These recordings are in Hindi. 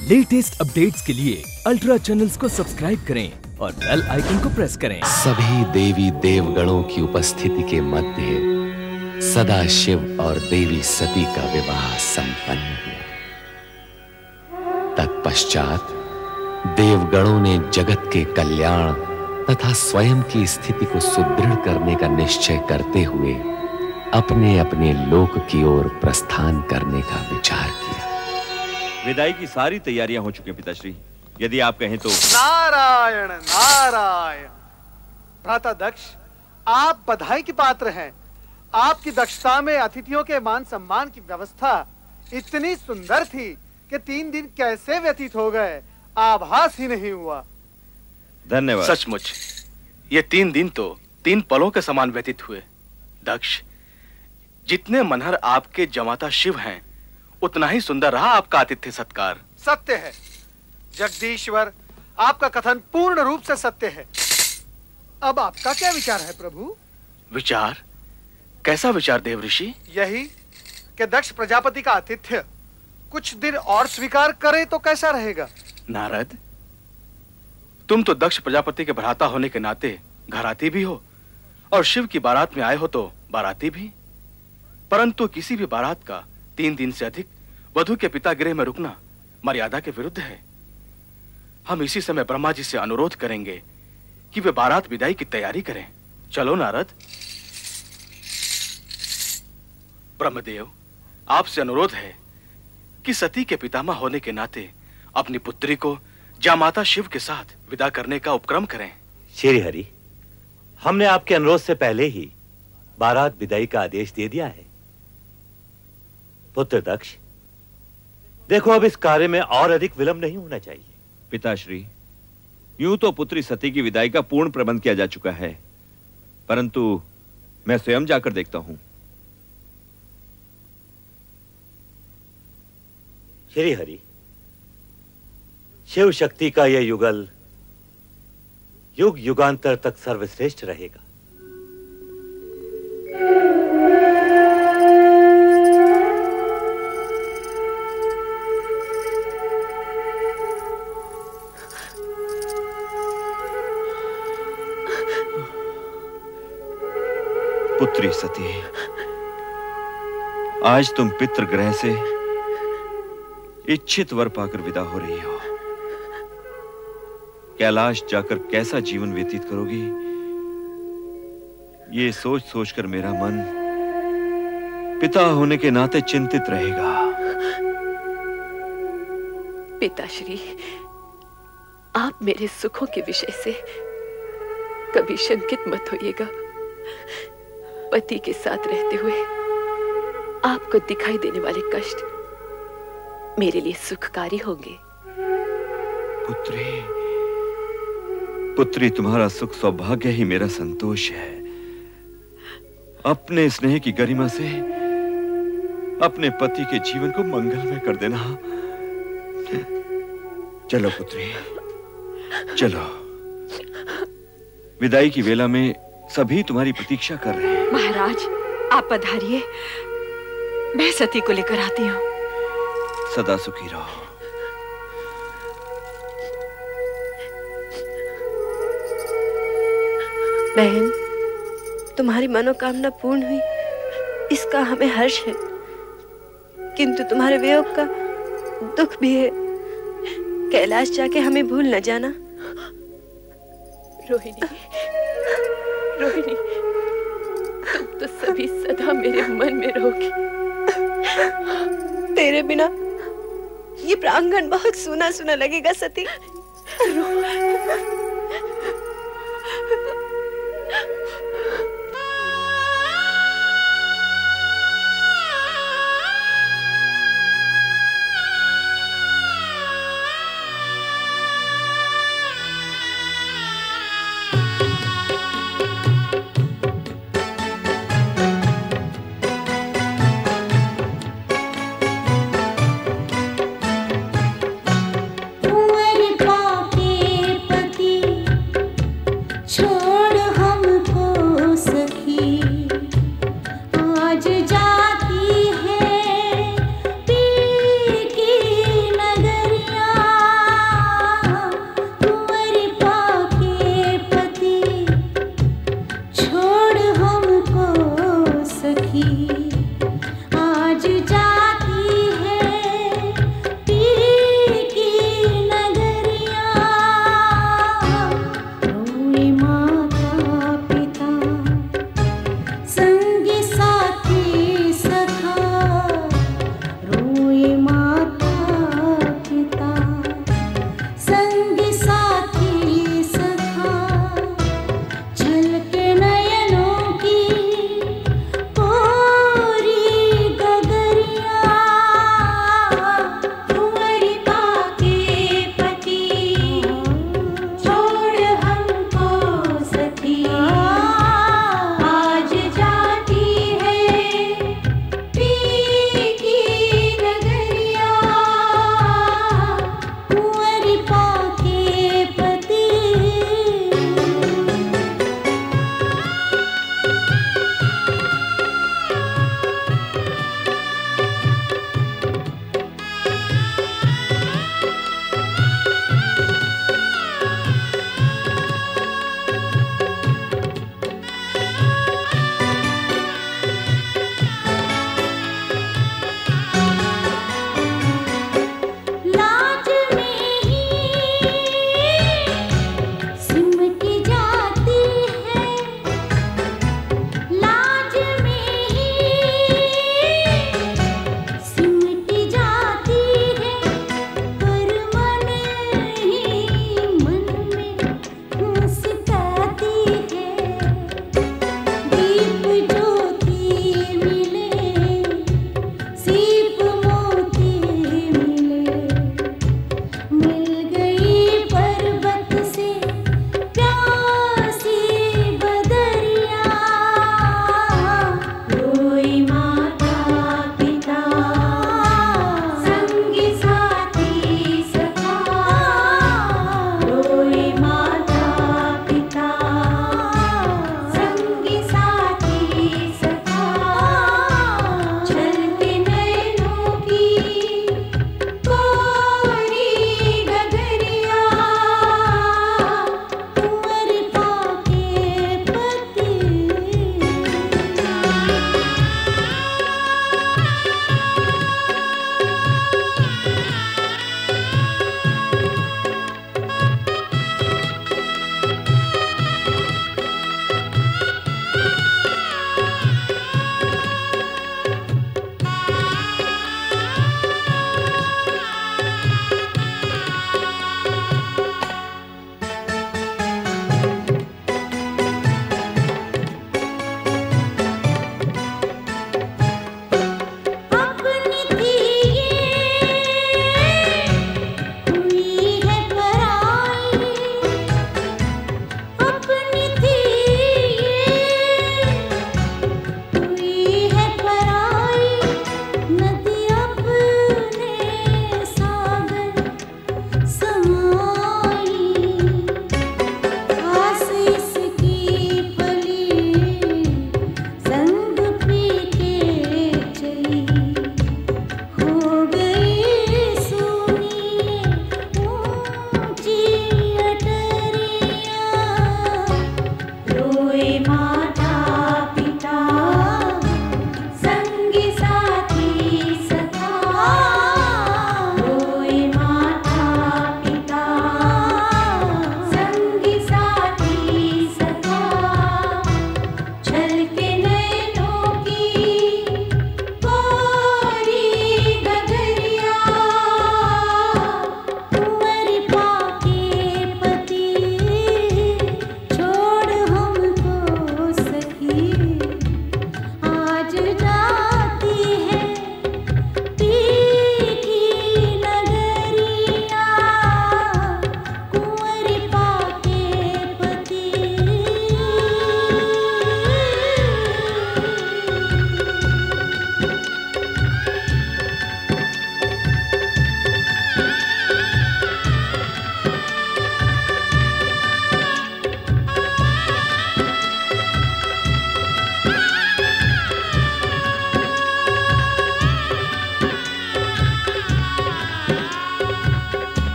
लेटेस्ट अपडेट्स के लिए अल्ट्रा चैनल्स को सब्सक्राइब करें और बेल आइकन को प्रेस करें। सभी देवी देवगणों की उपस्थिति के मध्य सदा शिव और देवी सती का विवाह संपन्न हुआ। तत्पश्चात देवगणों ने जगत के कल्याण तथा स्वयं की स्थिति को सुदृढ़ करने का निश्चय करते हुए अपने अपने लोक की ओर प्रस्थान करने का विचार किया। विदाई की सारी तैयारियां हो चुकी हैं पिताश्री, यदि आप कहें तो। नारायण नारायण। भ्राता दक्ष, आप बधाई के पात्र हैं। आपकी दक्षता में अतिथियों के मान सम्मान की व्यवस्था इतनी सुंदर थी कि 3 दिन कैसे व्यतीत हो गए, आभास ही नहीं हुआ। धन्यवाद। सचमुच ये 3 दिन तो 3 पलों के समान व्यतीत हुए। दक्ष, जितने मनहर आपके जमाता शिव हैं, उतना ही सुंदर रहा आपका आतिथ्य सत्कार। सत्य है जगदीश्वर, आपका कथन पूर्ण रूप से सत्य है। अब आपका क्या विचार है प्रभु? विचार? कैसा विचार देव ऋषि? यही कि दक्ष प्रजापति का आतिथ्य कुछ दिन और स्वीकार करे तो कैसा रहेगा? नारद, तुम तो दक्ष प्रजापति के भ्राता होने के नाते घराती भी हो और शिव की बारात में आए हो तो बाराती भी। परंतु किसी भी बारात का 3 दिन से अधिक वधु के पिता गृह में रुकना मर्यादा के विरुद्ध है। हम इसी समय ब्रह्मा जी से अनुरोध करेंगे कि वे बारात विदाई की तैयारी करें। चलो नारद। ब्रह्मदेव, आपसे अनुरोध है कि सती के पितामह होने के नाते अपनी पुत्री को जामाता शिव के साथ विदा करने का उपक्रम करें। श्री हरि, हमने आपके अनुरोध से पहले ही बारात विदाई का आदेश दे दिया है। पुत्र दक्ष, देखो अब इस कार्य में और अधिक विलंब नहीं होना चाहिए। पिताश्री, यूं तो पुत्री सती की विदाई का पूर्ण प्रबंध किया जा चुका है, परंतु मैं स्वयं जाकर देखता हूं। श्री हरि, शिव शक्ति का यह युगल युग युगांतर तक सर्वश्रेष्ठ रहेगा। पुत्री सती, आज तुम पितृगृह से इच्छित वर पाकर विदा हो रही हो। कैलाश जाकर कैसा जीवन व्यतीत करोगी, ये सोच सोचकर मेरा मन पिता होने के नाते चिंतित रहेगा। पिताश्री, आप मेरे सुखों के विषय से कभी शंकित मत होइएगा। पति के साथ रहते हुए आपको दिखाई देने वाले कष्ट मेरे लिए सुखकारी होंगे। पुत्री, पुत्री, तुम्हारा सुख सौभाग्य ही मेरा संतोष है। अपने स्नेह की गरिमा से अपने पति के जीवन को मंगलमय कर देना। चलो पुत्री, चलो। विदाई की वेला में सभी तुम्हारी प्रतीक्षा कर रहे हैं। महाराज, आप पधारिए, मैं सती को लेकर आती हूँ। सदा सुखी रहो। बहन, तुम्हारी मनोकामना पूर्ण हुई, इसका हमें हर्ष है, किंतु तुम्हारे वियोग का दुख भी है। कैलाश जाके हमें भूल न जाना। रोहिणी, रोहिणी, तुम तो सभी सदा मेरे मन में रहोगी। तेरे बिना ये प्रांगण बहुत सूना सूना लगेगा सती। कुंवर पाके पति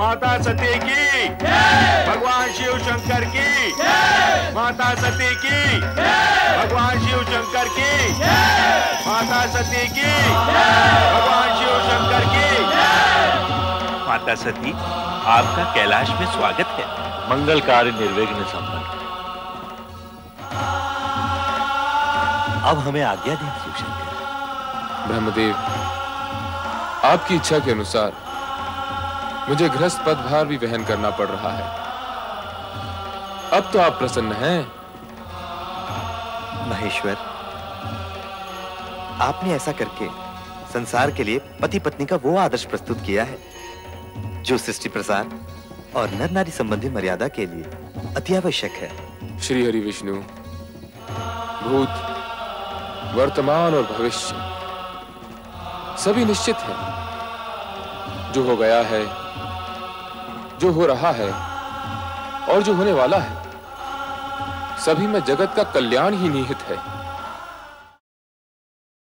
माता सती की, भगवान शिव शंकर की, माता सती की, भगवान शिव शंकर की, माता सती की, भगवान शिव शंकर की। माता सती, आपका कैलाश में स्वागत है। मंगल कार्य निर्विघ्न संपन्न। अब हमें आज्ञा दें शिवशंकर। ब्रह्मदेव, आपकी इच्छा के अनुसार मुझे गृहस्थ पदभार भी वहन करना पड़ रहा है। अब तो आप प्रसन्न हैं। महेश्वर, आपने ऐसा करके संसार के लिए पति पत्नी का वो आदर्श प्रस्तुत किया है जो सृष्टि प्रसार और नर नारी संबंधी मर्यादा के लिए अति आवश्यक है। श्री हरि विष्णु, भूत, वर्तमान और भविष्य सभी निश्चित है। जो हो गया है, जो हो रहा है और जो होने वाला है, सभी में जगत का कल्याण ही निहित है।